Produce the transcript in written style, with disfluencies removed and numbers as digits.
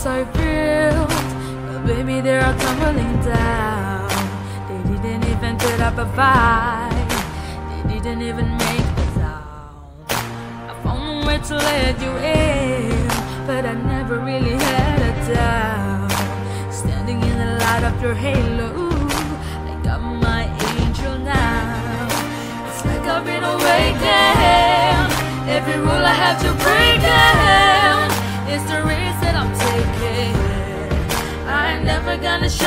so real, but baby they are tumbling down. They didn't even put up a fight, they didn't even make a sound. I found a way to let you in, but I never really had a doubt. Standing in the light of your halo, I got my angel now. It's like I've been awakened. Every rule I have to break down. It's the risk that I'm taking. I'm never gonna show